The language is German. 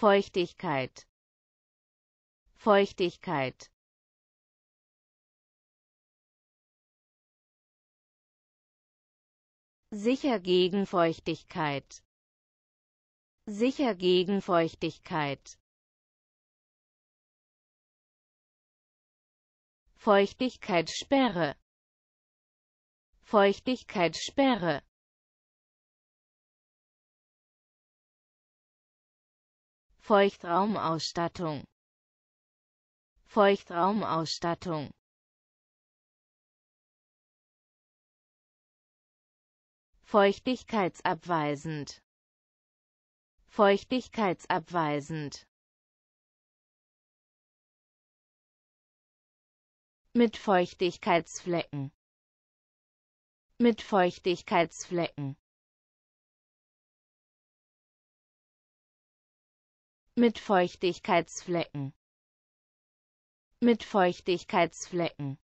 Feuchtigkeit, Feuchtigkeit, sicher gegen Feuchtigkeit, sicher gegen Feuchtigkeit, Feuchtigkeitssperre, Feuchtigkeitssperre, Feuchtraumausstattung, Feuchtraumausstattung, feuchtigkeitsabweisend, feuchtigkeitsabweisend, mit Feuchtigkeitsflecken, mit Feuchtigkeitsflecken, mit Feuchtigkeitsflecken, mit Feuchtigkeitsflecken,